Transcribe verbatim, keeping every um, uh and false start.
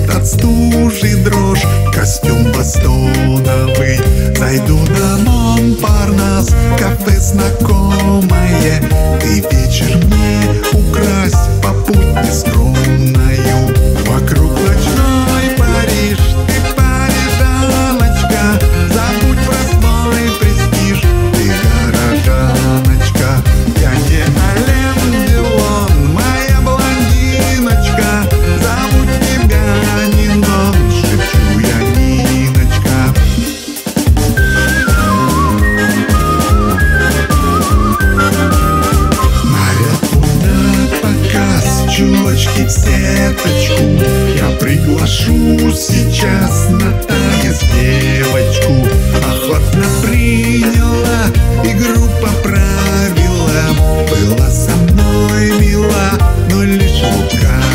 от стужи дрожь, костюм бастоновый. Зайду на Монпарнас, кафе знакомое. Ты вечер мне укрась, попутно скромною. Вокруг ночной Париж, ты парижаночка. Забудь про свой престиж, ты горожаночка. Я не Ален Делон, моя блондиночка. Забудь тебя, Нинон, шепчу я, Ниночка. Наряд на показ, чулочки в сеточку. Я приглашу сейчас на танец девочку. Охотно приняла, игру поправила. Была со мной мила, но лишь лукавила.